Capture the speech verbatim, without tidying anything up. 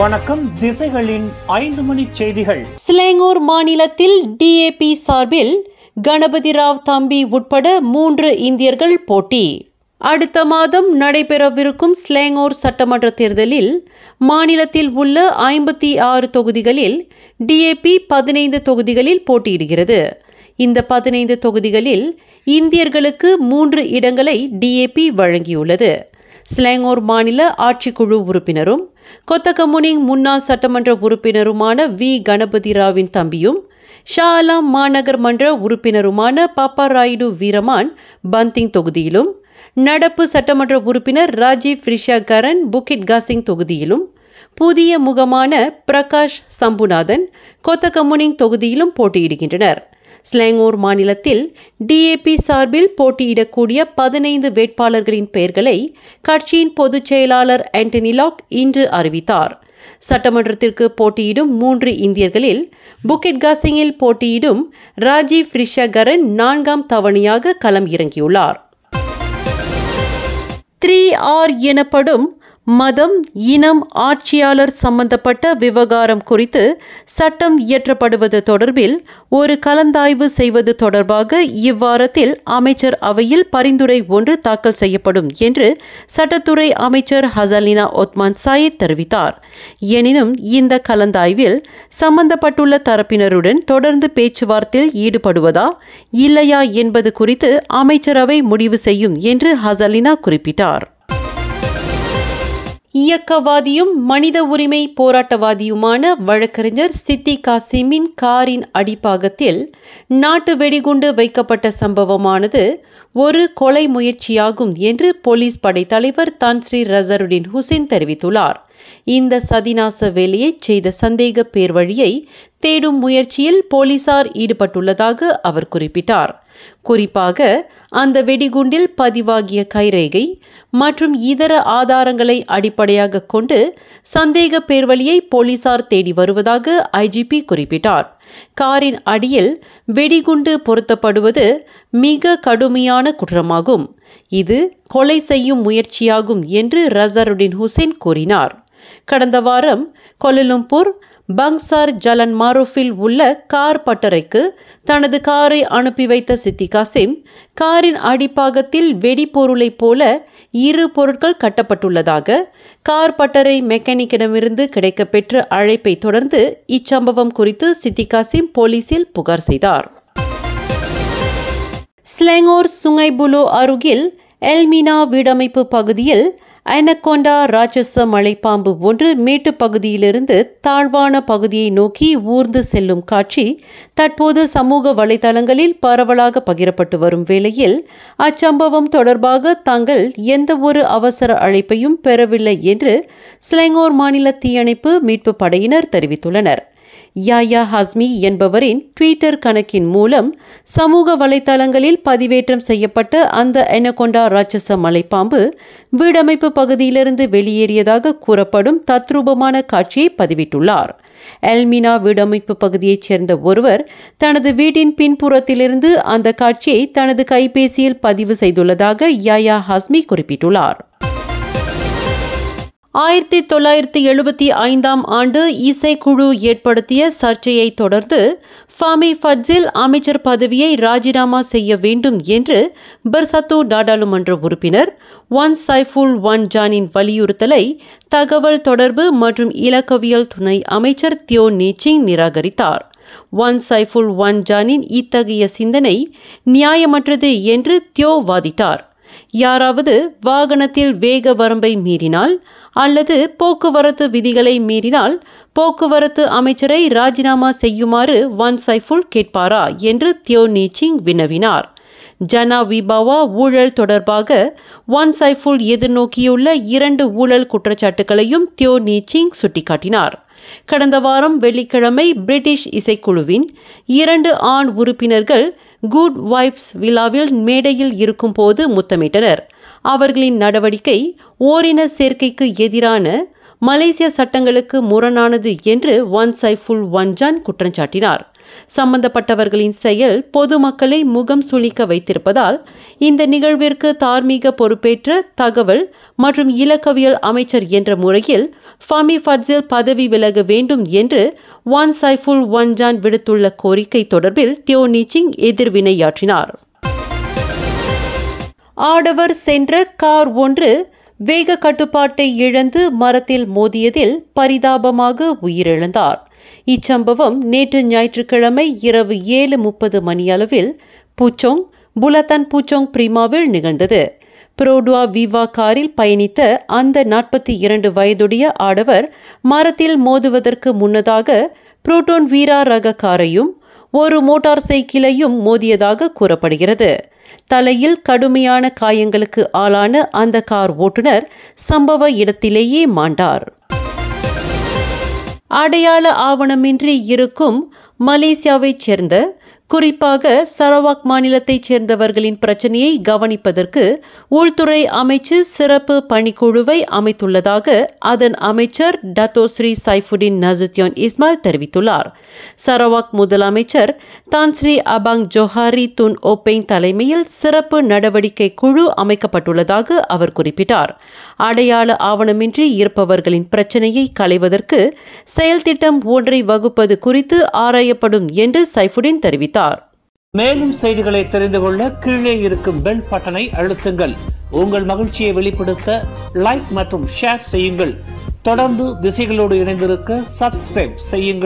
வணக்கம். திசைகளின் ஐந்து மணி செய்திகள். சிலாங்கூர் மாநிலத்தில் டி ஏ பி சார்பில் கணபதி ராவ் தம்பி உட்பட மூன்று இந்தியர்கள் போட்டி. அடுத்த மாதம் நடைபெறவிருக்கும் சிலாங்கூர் சட்டமன்ற தேர்தலில் மாநிலத்தில் உள்ள ஐம்பத்தி ஆறு தொகுதிகளில் டி ஏ பி பதினைந்து தொகுதிகளில் போட்டியிடுகிறது. இந்த பதினைந்து தொகுதிகளில் இந்தியர்களுக்கு மூன்று இடங்களை டி ஏ பி வழங்கியுள்ளது. சிலாங்கூர் மாநில ஆட்சிக்குழு உறுப்பினரும் கொத்தகமுனிங் முன்னாள் சட்டமன்ற உறுப்பினருமான வி கணபதி ராவின் தம்பியும் ஷா அலாம் மாநகர் மன்ற உறுப்பினருமான பாப்பா ராயுடு வீரமான் பந்திங் தொகுதியிலும், நடப்பு சட்டமன்ற உறுப்பினர் Rajiv Rishyakaran Bukit Kasing தொகுதியிலும், புதிய முகமான பிரகாஷ் சம்புநாதன் கொத்தகமுனிங் தொகுதியிலும் போட்டியிடுகின்றனர். சிலாங்கூர் மாநிலத்தில் டி ஏ பி சார்பில் போட்டியிடக்கூடிய பதினைந்து வேட்பாளர்களின் பெயர்களை கட்சியின் பொதுச் செயலாளர் ஆண்டனி லாக் இன்று அறிவித்தார். சட்டமன்றத்திற்கு போட்டியிடும் மூன்று இந்தியர்களில் புக்கிட் காசிங்கில் போட்டியிடும் ராஜீவ் ரிஷகரன் நான்காம் தவணையாக களம் இறங்கியுள்ளார். த்ரீ ஆர் எனப்படும் மதம், இனம், ஆட்சியாளர் சம்பந்தப்பட்ட விவகாரம் குறித்து சட்டம் இயற்றப்படுவது தொடர்பில் ஒரு கலந்தாய்வு செய்வது தொடர்பாக இவ்வாரத்தில் அமைச்சர் அவையில் பரிந்துரை ஒன்று தாக்கல் செய்யப்படும் என்று சட்டத்துறை அமைச்சர் ஹசலினா ஒத்மான் சாயித் தெரிவித்தார். எனினும் இந்த கலந்தாய்வில் சம்பந்தப்பட்டுள்ள தரப்பினருடன் தொடர்ந்து பேச்சுவார்த்தையில் ஈடுபடுவதா இல்லையா என்பது குறித்து அமைச்சரவை முடிவு செய்யும் என்று ஹசலினா குறிப்பிட்டார். இயக்கவாதியும் மனித உரிமை போராட்டவாதியுமான வழக்கறிஞர் சித்தி காசிமின் காரின் அடிப்பாகத்தில் நாட்டு வெடிகுண்டு வைக்கப்பட்ட சம்பவமானது ஒரு கொலை முயற்சியாகும் என்று போலீஸ் படைத்தலைவர் தான்ஸ்ரீ ரசருடின் ஹுசேன் தெரிவித்துள்ளார். இந்த சதிநாச வேலையை செய்த சந்தேக பேர் வழியை தேடும் முயற்சியில் போலீசார் ஈடுபட்டுள்ளதாக அவர் குறிப்பிட்டார். குறிப்பாக அந்த வெடிகுண்டில் பதிவாகிய கைரேகை மற்றும் இதர ஆதாரங்களை அடிப்படையாக கொண்டு சந்தேக பேர்வழியை போலீசார் தேடி வருவதாக ஐ ஜி பி குறிப்பிட்டார். காரின் அடியில் வெடிகுண்டு பொருத்தப்படுவது மிக கடுமையான குற்றமாகும். இது கொலை செய்யும் முயற்சியாகும் என்று ரசருடின் ஹுசேன் கூறினார். கடந்த வாரம் கோலாலம்பூர் பங்சார் ஜலன் மாரூஃபில் உள்ள கார் பட்டறைக்கு தனது காரை அனுப்பி வைத்த சித்தி காசிம் காரின் அடிப்பாகத்தில் வெடிப்பொருளைப் போல இரு பொருட்கள் கட்டப்பட்டுள்ளதாக கார் பட்டறை மெக்கானிக்கிடமிருந்து கிடைக்கப்பெற்ற அழைப்பை தொடர்ந்து இச்சம்பவம் குறித்து சித்தி காசிம் போலீசில் புகார் செய்தார். சிலாங்கூர் சுங்கைபுலோ அருகில் எல்மினா வீடமைப்பு பகுதியில் அனகொண்டா ராட்சச மலைப்பாம்பு ஒன்று மேட்டு பகுதியிலிருந்து தாழ்வான பகுதியை நோக்கி ஊர்ந்து செல்லும் காட்சி தற்போது சமூக வலைதளங்களில் பரவலாக பகிரப்பட்டு வரும் வேளையில் அச்சம்பவம் தொடர்பாக தாங்கள் எந்த ஒரு அவசர அழைப்பையும் பெறவில்லை என்று சிலாங்கூர் மாநில தீயணைப்பு மீட்பு படையினர் தெரிவித்துள்ளனர். யாயா ஹஸ்மி என்பவரின் ட்விட்டர் கணக்கின் மூலம் சமூக வலைதளங்களில் பதிவேற்றம் செய்யப்பட்ட அந்த அனகொண்டா ராட்சச மலைப்பாம்பு வீடமைப்பு பகுதியிலிருந்து வெளியேறியதாக கூறப்படும் தத்ரூபமான காட்சியை பதிவிட்டுள்ளார். எல்மினா வீடமைப்பு பகுதியைச் சேர்ந்த ஒருவர் தனது வீட்டின் பின்புறத்திலிருந்து அந்த காட்சியை தனது கைபேசியில் பதிவு செய்துள்ளதாக யாயா ஹஸ்மி குறிப்பிட்டுள்ளார். ஆயிரத்தி தொள்ளாயிரத்தி எழுபத்தி ஐந்தாம் ஆண்டு இசைக்குழு ஏற்படுத்திய சர்ச்சையை தொடர்ந்து ஃபாமி ஃபட்ஸில் அமைச்சர் பதவியை ராஜினாமா செய்ய வேண்டும் என்று பெர்சத்து நாடாளுமன்ற உறுப்பினர் ஒன் சைஃபுல் ஒன் ஜானின் வலியுறுத்தலை தகவல் தொடர்பு மற்றும் இலக்கவியல் துணை அமைச்சர் தியோ நீச்சிங் நிராகரித்தார். ஒன் சைஃபுல் ஒன் ஜானின் இத்தகைய சிந்தனை நியாயமற்றது என்று தியோ வாதிட்டார். யாராவது வாகனத்தில் வேக வரம்பை மீறினால் அல்லது போக்குவரத்து விதிகளை மீறினால் போக்குவரத்து அமைச்சரை ராஜினாமா செய்யுமாறு ஒன் சைஃபுல் கேட்பாரா என்று தியோ நீச்சிங் வினவினார். ஜனா விபாவா ஊழல் தொடர்பாக ஒன் சைஃபுல் எதிர்நோக்கியுள்ள இரண்டு ஊழல் குற்றச்சாட்டுகளையும் தியோ நீச்சிங் சுட்டிக்காட்டினார். கடந்த வாரம் வெள்ளிக்கிழமை பிரிட்டிஷ் இசைக்குழுவின் இரண்டு ஆண் உறுப்பினர்கள் குட் வைப்ஸ் விழாவில் மேடையில் இருக்கும்போது முத்தமிட்டனர். அவர்களின் நடவடிக்கை ஓரின சேர்க்கைக்கு எதிரான மலேசிய சட்டங்களுக்கு முரணானது என்று ஒன் சைஃபுல் ஒன்ஜான் குற்றம் சாட்டினார். சம்பந்தப்பட்டவர்களின் செயல் பொதுமக்களை முகம் சுளிக்க வைத்திருப்பதால் இந்த நிகழ்விற்கு தார்மீக பொறுப்பேற்ற தகவல் மற்றும் இலக்கவியல் அமைச்சர் என்ற முறையில் ஃபமி ஃபட்சில் பதவி விலக வேண்டும் என்று ஒன் சைஃபுல் ஒன்ஜான் விடுத்துள்ள கோரிக்கை தொடர்பில் தியோ நீச்சிங் எதிர்வினையாற்றினார். ஆடவர் சென்ற கார் ஒன்று வேக கட்டுப்பாட்டை இழந்து மரத்தில் மோதியதில் பரிதாபமாக உயிரிழந்தார். இச்சம்பவம் நேற்று ஞாயிற்றுக்கிழமை இரவு ஏழு முப்பது மணியளவில் பூச்சோங் புலத்தன் பூச்சோங் பிரிமாவில் நிகழ்ந்தது. புரோடுவா விவா காரில் பயணித்த அந்த நாற்பத்தி இரண்டு வயதுடைய ஆடவர் மரத்தில் மோதுவதற்கு முன்னதாக புரோட்டோன் வீரா ரக காரையும் ஒரு மோட்டார் சைக்கிளையும் மோதியதாக கூறப்படுகிறது. தலையில் கடுமையான காயங்களுக்கு ஆளான அந்த கார் ஓட்டுநர் சம்பவ இடத்திலேயே மாண்டார். அடையாள ஆவணமின்றி இருக்கும் மலேசியாவைச் சேர்ந்த குறிப்பாக சரவாக் மாநிலத்தைச் சேர்ந்தவர்களின் பிரச்சனையை கவனிப்பதற்கு உள்துறை அமைச்சு சிறப்பு பணிக்குழுவை அமைத்துள்ளதாக அதன் அமைச்சர் Dato Sri Saifuddin Nasution Ismail தெரிவித்துள்ளார். சரவாக் முதலமைச்சர் Tan Sri Abang Johari Tun Openg தலைமையில் சிறப்பு நடவடிக்கை குழு அமைக்கப்பட்டுள்ளதாக அவர் குறிப்பிட்டார். அடையாள ஆவணமின்றி இருப்பவர்களின் பிரச்சனையை களைவதற்கு செயல் திட்டம் ஒன்றை வகுப்பது குறித்து ஆராயப்படும் என்று சைஃபுடின் தெரிவித்தார். மேலும் செய்திகளை தெரிந்து கொள்ள கீழே இருக்கும் பெல் பட்டனை அழுத்துங்கள். உங்கள் மகிழ்ச்சியை வெளிப்படுத்த லைக் மற்றும் ஷேர் செய்யுங்கள். தொடர்ந்து திசைகளோடு இணைந்திருக்க சப்ஸ்கிரைப் செய்யுங்கள்.